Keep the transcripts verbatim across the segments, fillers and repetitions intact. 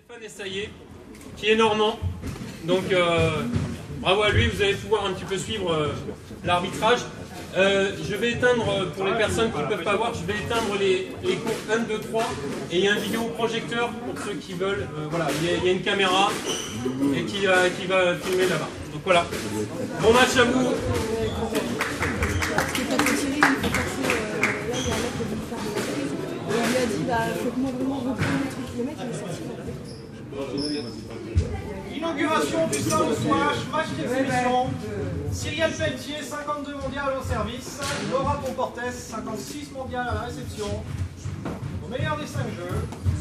Stéphane Essaillé, qui est normand. Donc euh, bravo à lui, vous allez pouvoir un petit peu suivre euh, l'arbitrage. Euh, je vais éteindre, pour les personnes qui ne peuvent pas voir, je vais éteindre les, les cours un, deux, trois. Et il y a un vidéoprojecteur pour ceux qui veulent. Euh, voilà, il y, a, il y a une caméra et qui, euh, qui va filmer là-bas. Donc voilà. Bon match à vous. On lui a dit, bah, faites-moi vraiment reprendre les trucs. Le mec, il est sorti. Inauguration du stand de squash, match d'exhibition. Cyrielle Pelletier, cinquante-deux mondiales au service. Laura Comportes, cinquante-six mondiales à la réception. Au meilleur des cinq jeux.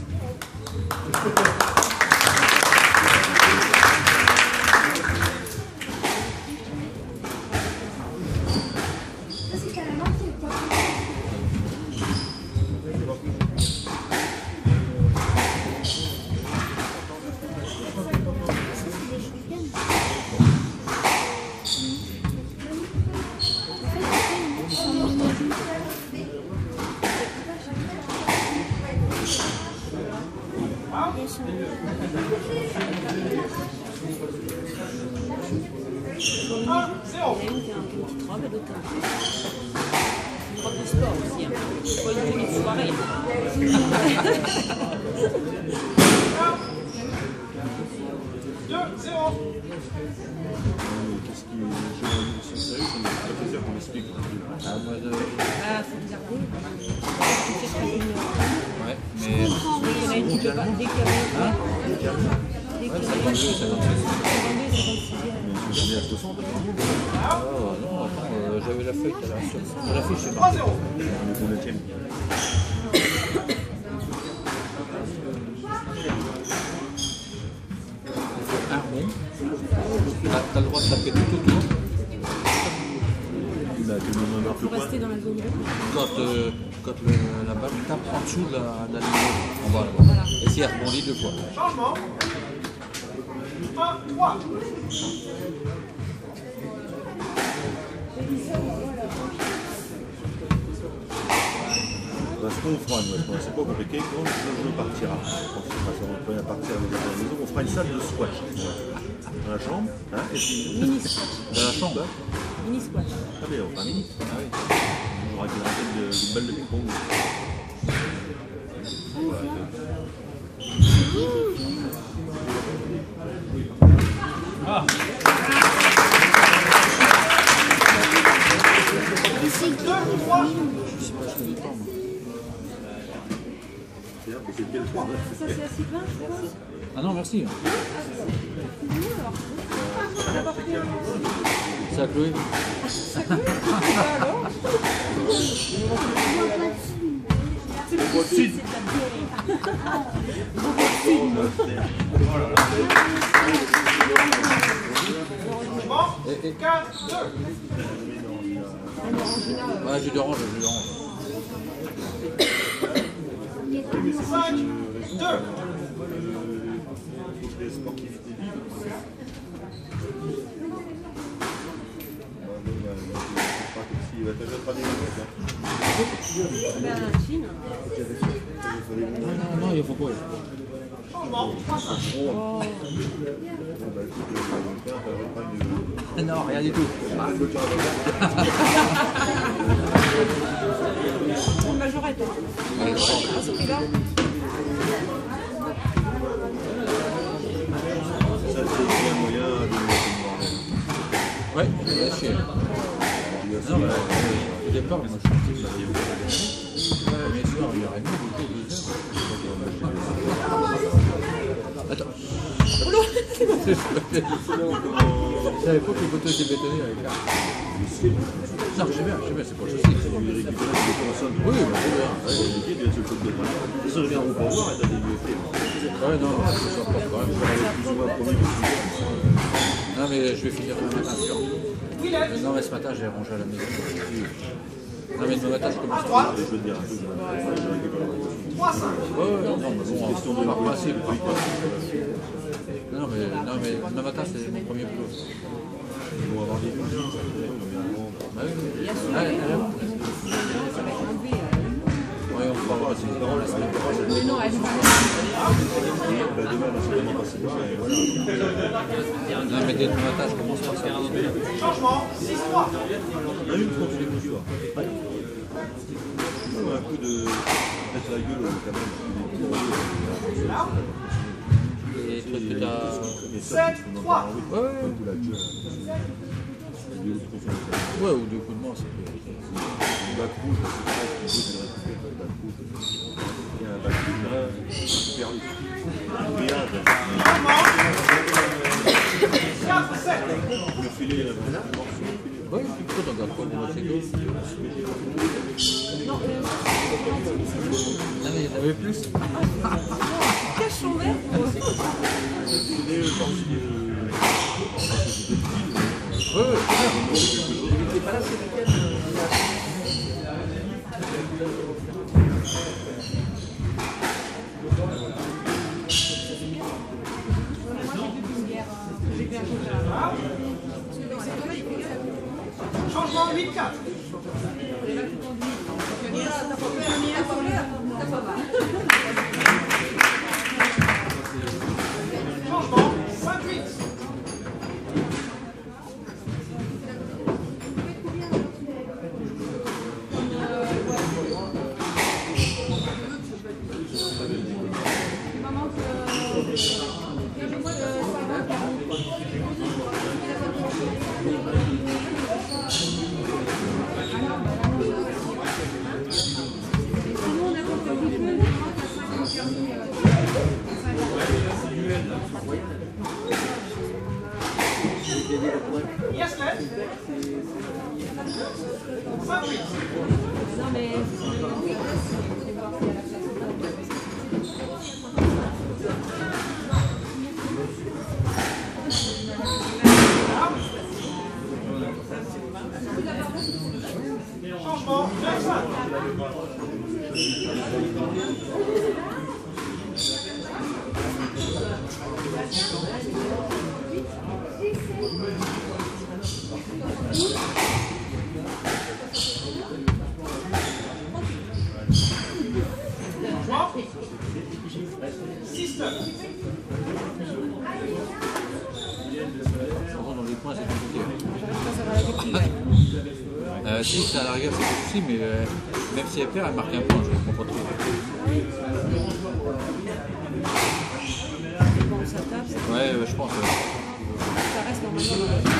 un zéro. Il y a une qui a une petite robe et d'autres une robe de sport aussi. Hein. Pas une tenue de soirée. deux zéro. Qu'est-ce qui est sérieux, c'est le professeur qu'on explique. Ah, moi de. Ah, faut regarder. Ouais, mais. Dès qu'il y en a une qui peut pas. Dès qu'il y en a une. Hein Dès qu'il y en a une. cinquante-deux, cinquante-six. cinquante-deux, Combien à soixante? Ah non, attends, euh, j'avais la feuille tout à l'heure sur la fiche. trois zéro. On est combien de un rond. T'as le droit de taper tout autour. Bah, tu me marques il faut le point. rester dans la zone bleue. Quand, euh, quand le, la balle tape en dessous de la, de la ligne en bas là-bas. Voilà. Et si elle rebondit deux fois. Changement. un trois. Parce qu'on fera, moi, c'est pas compliqué, quand le jeu partira, quand on va partir à la maison, on fera une salle de squash dans la chambre, hein, et puis... Mini squash. Dans la chambre. Mini squash. Ah mais on fera un mini. Ah oui. On aura une raquette de, de balle de ping-pong. Ah. deux trois. C'est quel trois? Ça, c'est assez bien, je pense. Ah non, merci. C'est à Chloé. C'est le possible, c'est de la bière. Changement. quatre deux. Ouais, jus d'orange, jus d'orange. cinq deux. Il faut que les sportifs dévivent. Il va peut-être pas des Ben, Chine. Non, non, non, il faut pas. Changement. trois cinq. Non, rien du tout. Une majorette. Ouais, Ah, c'est plus là. Ça, c'est un moyen de... Ouais, là, chier. Non, bah, au départ, moi, je pensais que ça allait vous. Bien sûr, il y aurait mieux beaucoup de deux heures. Attends. Je savais pas que le poteau était bétonné avec là. Non, je sais bien, je sais bien, c'est pour le chaussée. Il récupère des personnes. Oui, bah, c'est bien. Ouais, il y a des bien sur le code de droit. Ils se reviendront pour voir et t'as des vieux faits. Ouais, non, je sors pas quand même. Plus ou moins premier que celui-là. Non, mais je vais finir demain matin sûr. Non, mais ce matin, j'ai rangé à la maison. Non, mais demain matin, je commence à trois. Je veux dire un peu, je récupère la trois cinq. Ouais, ouais, non, mais bon, question de par principe. Non, mais, non, mais demain matin, c'est mon premier boulot. Ils vont avoir des vieux. Bah oui, oui. Ouais, elle est bonne. Ouais, on va voir. parole, laisse la parole. Mais non, elle est pas Bah, demain, on s'est vraiment passé demain, et voilà. Non, mais dès demain matin, je commence par ça. Changement, six trois. On a eu une fois, tu les coups, toi. Un coup de mettre la gueule, quand même. Et toi, tu t'as. sept trois. Ouais, ouais. Ouais, ou deux coups de main, c'est que. Le bac rouge, c'est pareil, le bac rouge. Il y a un bac rouge, super vite. quatre sept. Le filet, il y a un morceau. Ouais, puis pourquoi t'en gardes pas pour la séquence? Non, euh, Ah, mais il y en avait plus. cache son verre. Le filet, le morceau. Ouais, ouais, c'est bien. Changement huit quatre. Changement cinq huit. Yes, let's. cinq huit. Non, mais. Changement neuf cinq. six neuf. Dans les points, c'est compliqué. Euh, si, c'est à la rigueur, c'est possible, mais euh, même si elle perd, elle marque un point, je comprends pas trop. Bon, ça tape, ça, Ouais, ouais, je pense. Ouais. ça reste normalement dans la vie.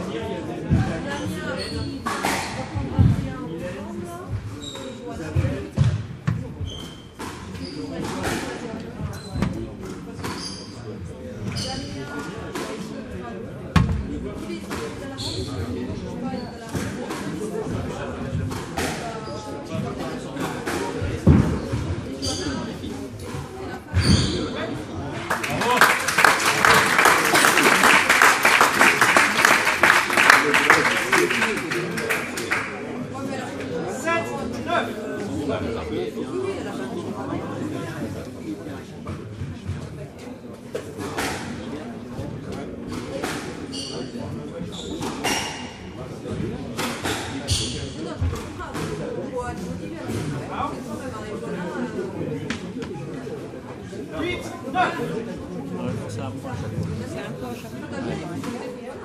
huit neuf. Ouais, c'est un point à chaque fois. C'est un peu à chaque fois.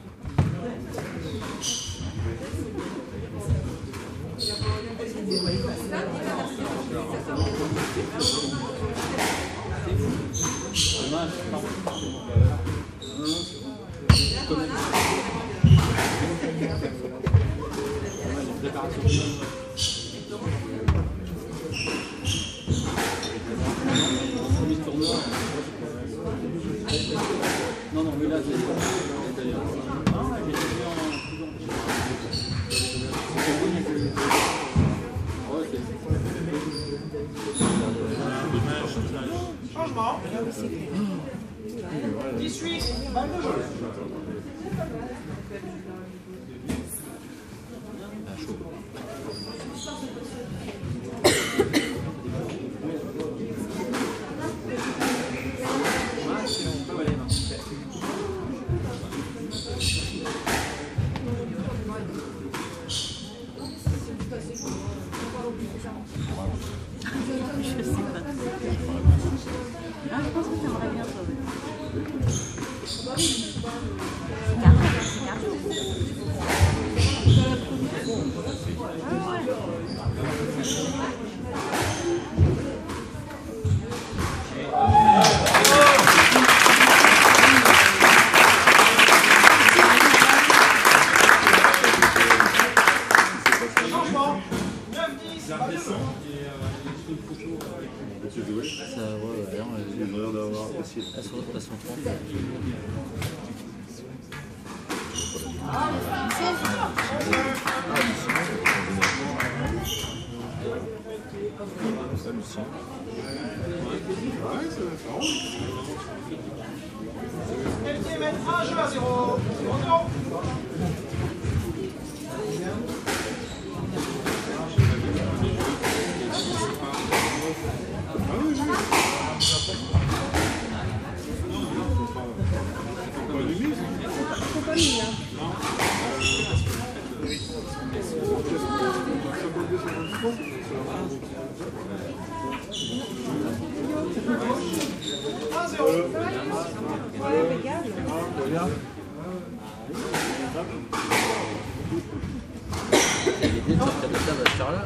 Non, non, mais là, c'est d'ailleurs. Ah, j'ai fait en. Changement. dix-huit. Balle de jeu. Ah, chaud. pense que t'aimerais bien toi. C'est carré, c'est carré. Ah ouais. Ça, ouais, d'ailleurs, Il a l'air d'avoir apprécié. elles sont, elles sont trente. Ça, Lucien. Pelletier mène un jeu à zéro. Bonjour. Faut pas mis, hein. un zéro. Ouais, regarde. L'idée de sortir de table à cette heure-là.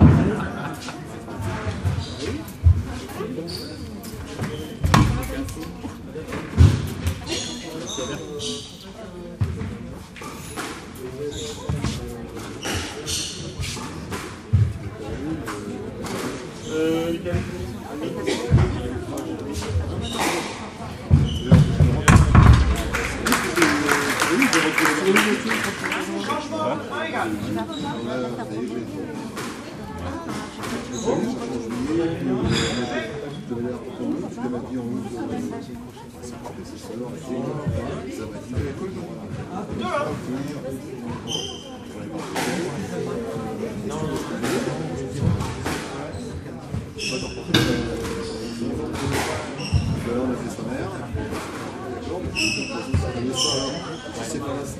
Changement, un égal. On a fait sa mère. D'accord, mais je sais pas là.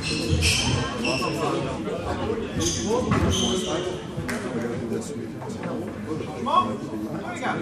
Changement, un égal.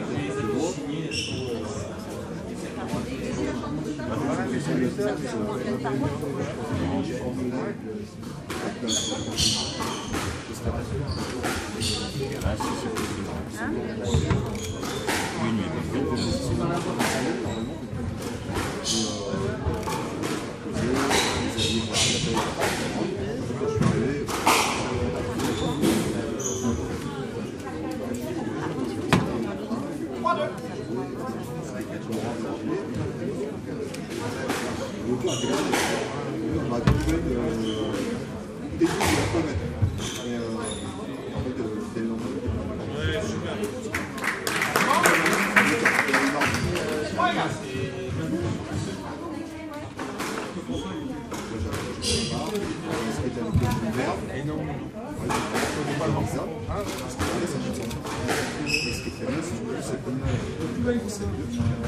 trois deux. On m'a trouvé le début de la comète. Et euh, en fait, c'était le nom. trois égal. Et non. Pas le ça. Parce que là, ça me semble. Et ce qui est très bien, c'est que c'est comme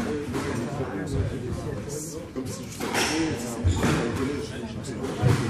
comme si je faisais au collège.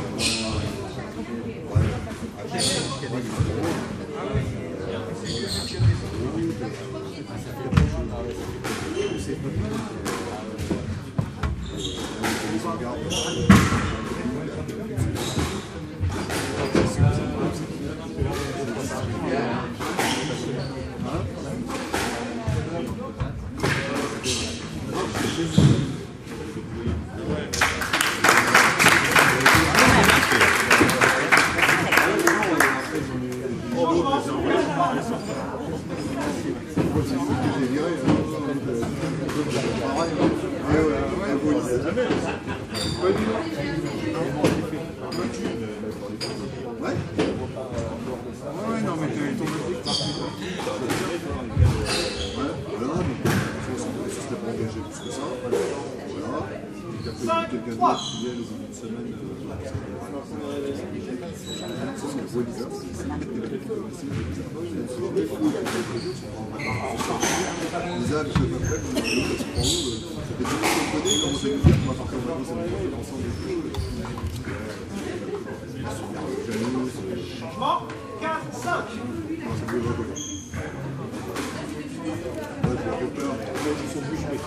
Changement, quatre cinq. Ils sont plus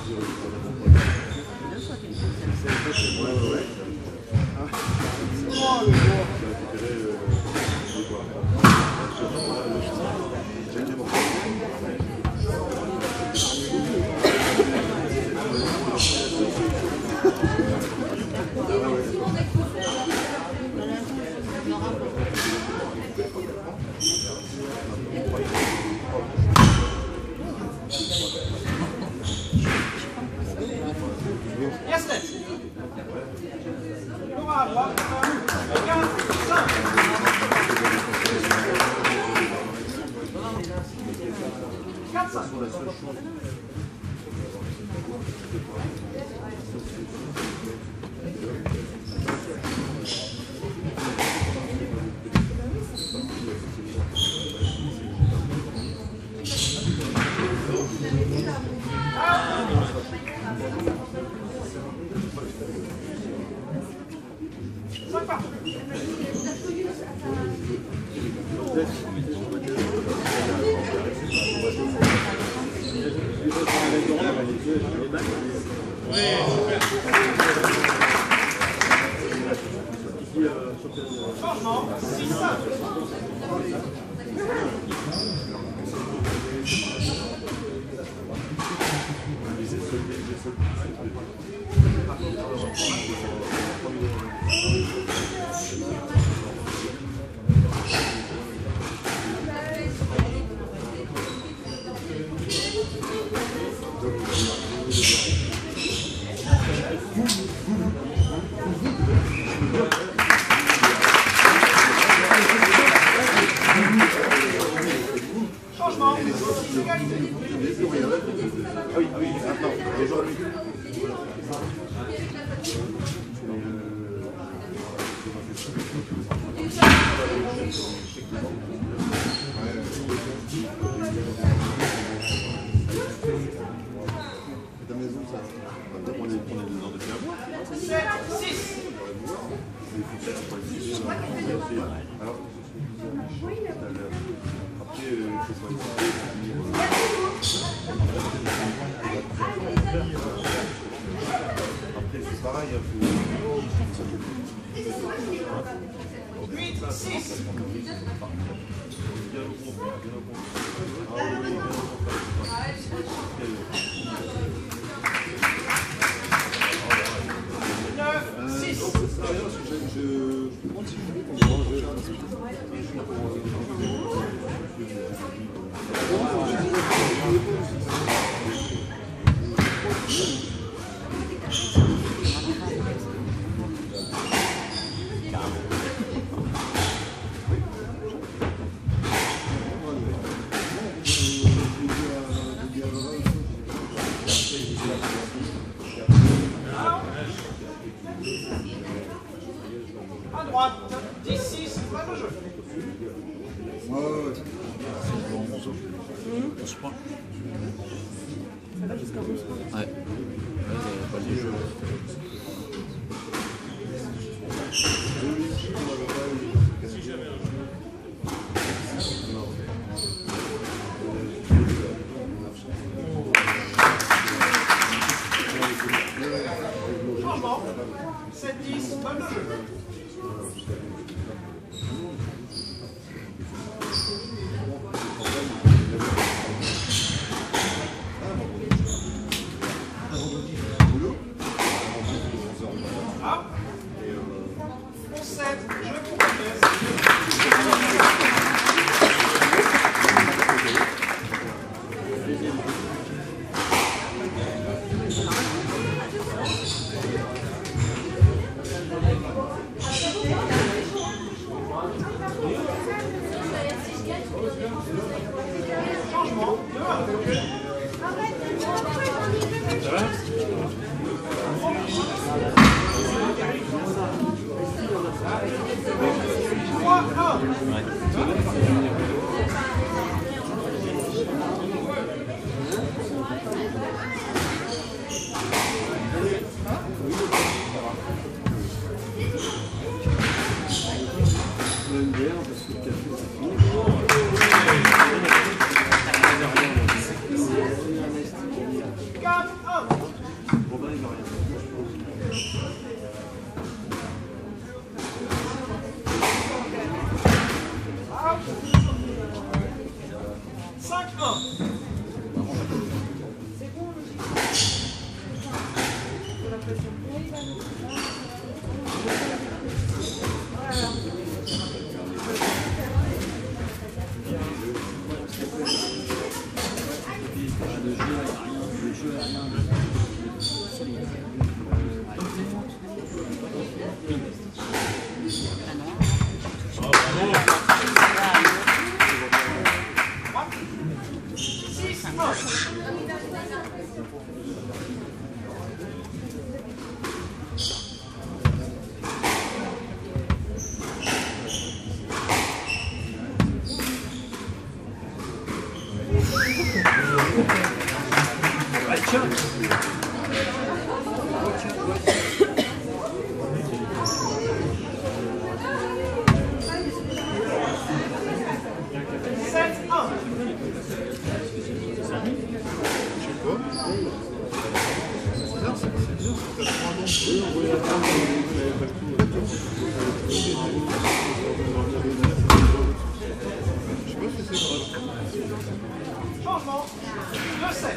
quatre, un. cinq, un. Changement, deux sept.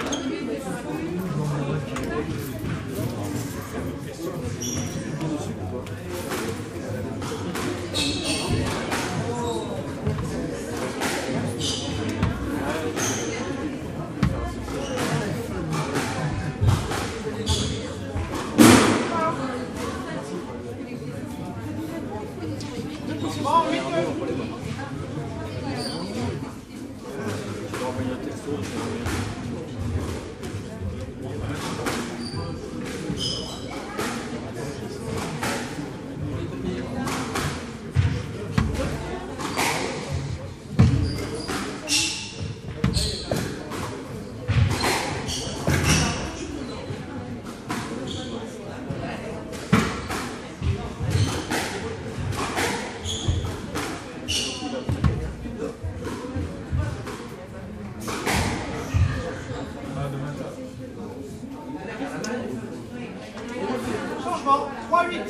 Bon, huit deux. Changement, trois huit.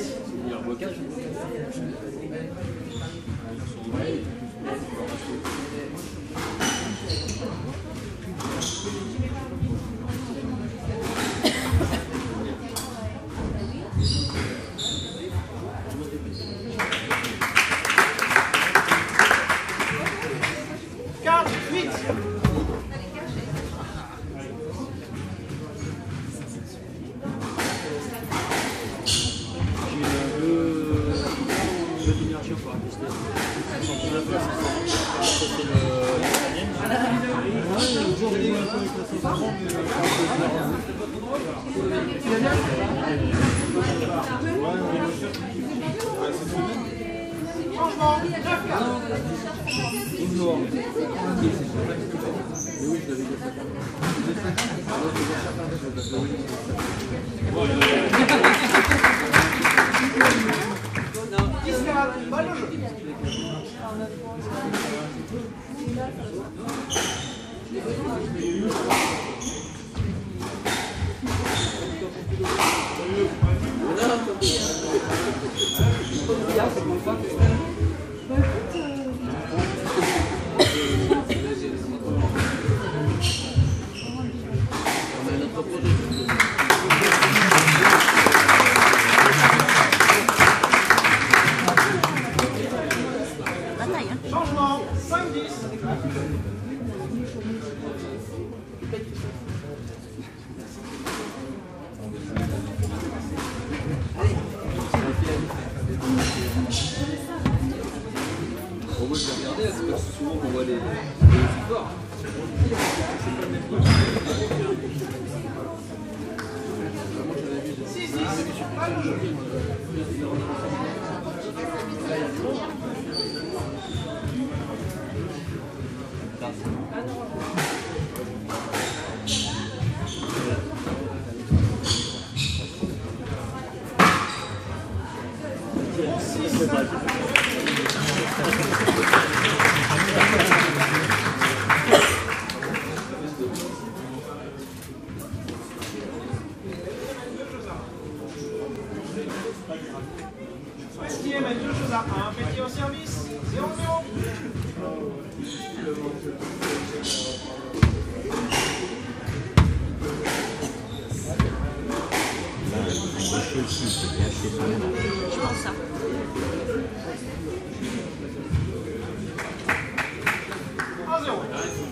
quatre huit. Changement, neuf quatre. dix quatre, balle au jeu. Changement, cinq dix. Bon, moi je vais regarder, c'est parce que souvent on voit les, les supports. six dix, balle au jeu. six Pelletier mène deux choses à un. Pelletier au service, zéro zéro. Je pense ça. un zéro.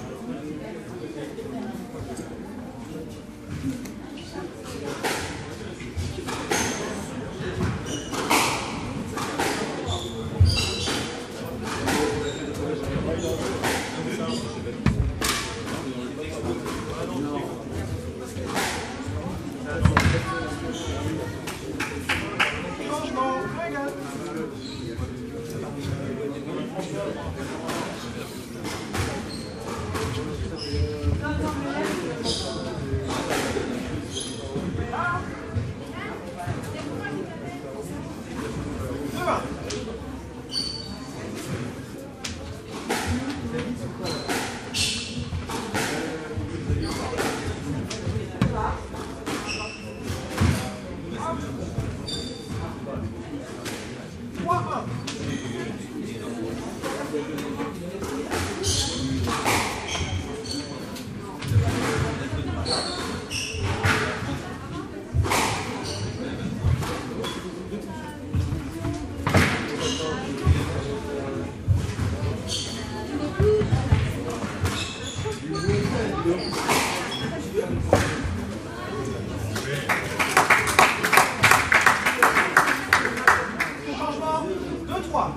Changement, régal. deux vingt. trois un. Changement, deux trois.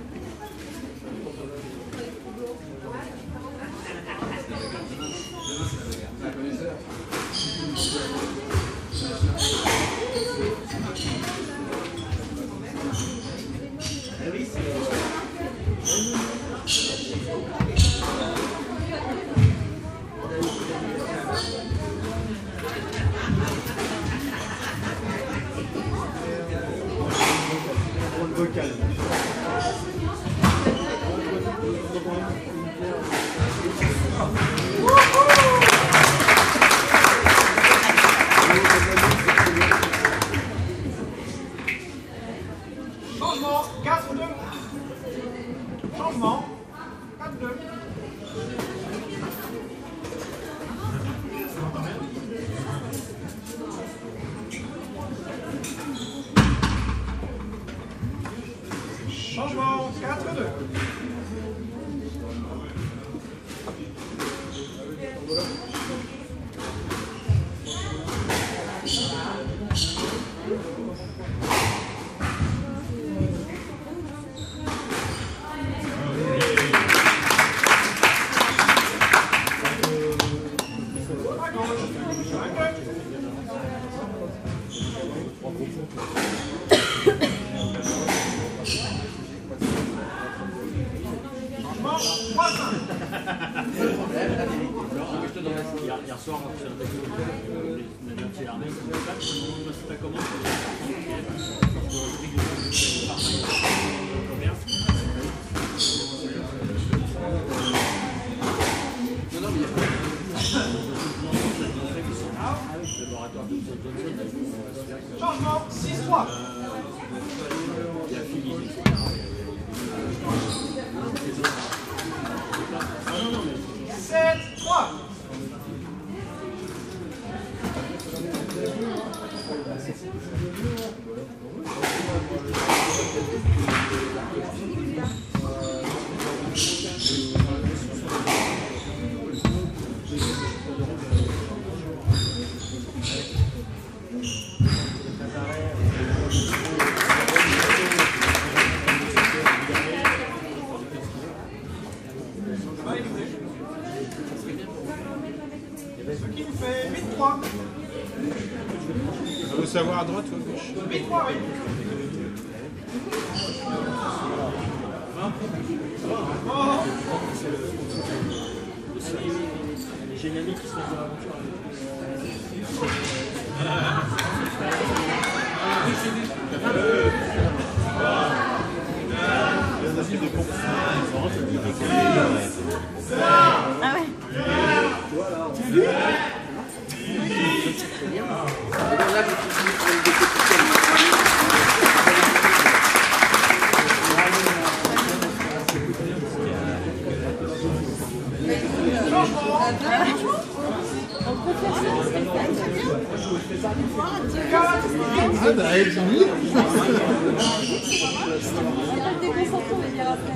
Changement, quatre deux. Changement, quatre deux. Changement, quatre deux. À gauche, cinq deux. Changement, trois cinq. Hier soir, on a fait un taxi on a bien tiré l'armée, ça commence. Non, non, mais il y a Changement, six trois. sept trois. Ce qui nous fait huit trois. On veut savoir à droite ou à gauche? huit trois, oui. Oh. J'ai une amie qui se fait de l'aventure. Ah ouais. Ah bah elle dit. Il y a un déconcentrant de dire après.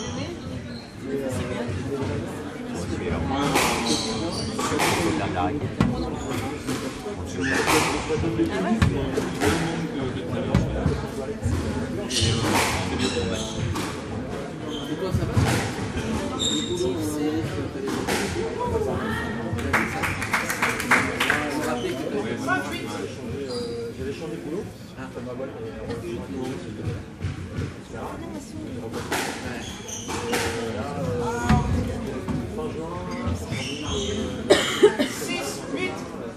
J'avais changé de boulot. Comme ma boîte fin juin. six, huit.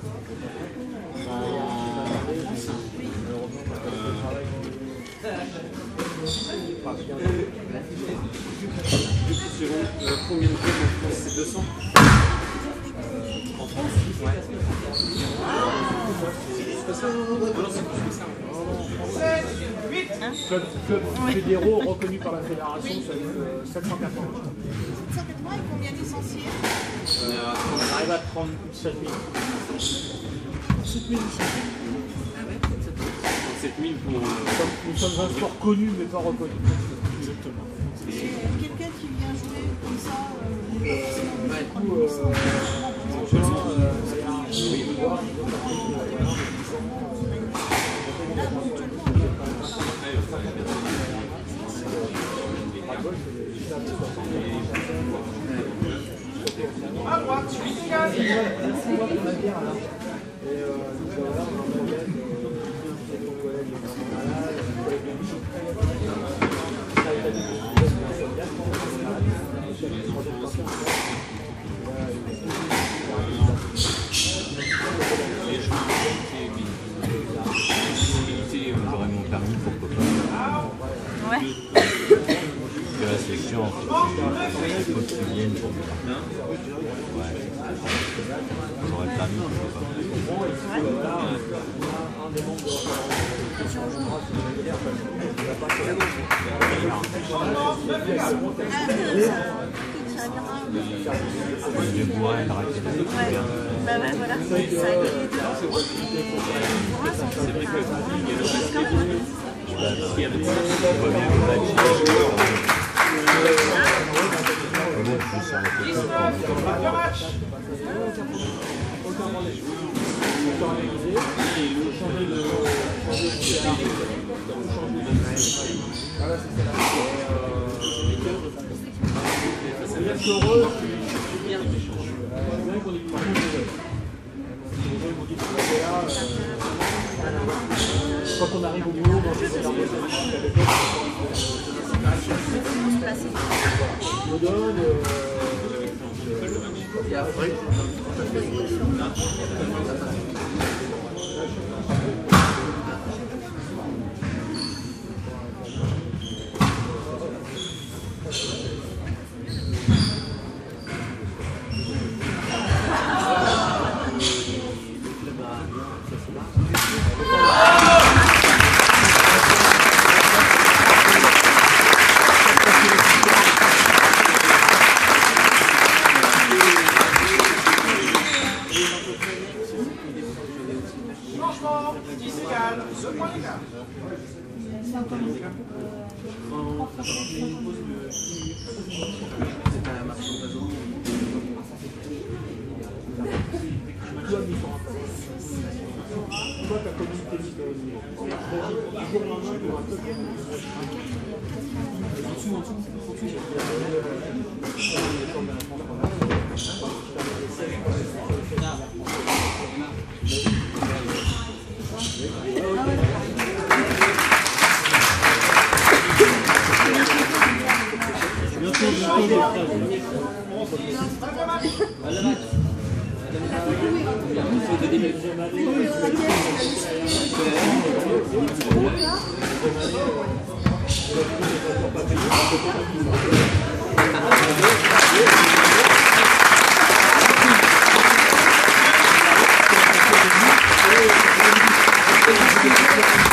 Combien de clubs en France? C'est deux cents en France? Ouais. sept, huit. Club, club fédéraux reconnus par la fédération, ça fait euh, sept cent quatre-vingts. sept cent quatre-vingts et combien de licenciés? On arrive à trente-sept mille. trente-sept mille licenciés. sept mille pour. Nous sommes un sport connu mais pas reconnu. Exactement. Quelqu'un qui vient jouer comme ça, euh, Bah, du coup, euh, en juin, euh, il y a un jeu de voir, il doit partir, voilà, À droite, huit égales. J'aurais mon permis pour copain. Ouais. Que la section, il faut que tu viennes pour moi. Ouais. J'aurais le permis pour copain. Le bois et le raquette. Ouais. Bah ouais, voilà. Ça a été C'est vrai que il y a le basket. Il y a le quand on arrive au boulot, dans les énergies, on me donne. Et après, Changement, dix égales, deux points d'écart. Toi, ta communauté libre, du jour au lendemain, tu auras tout. En dessous, en dessous, en dessous. Thank you.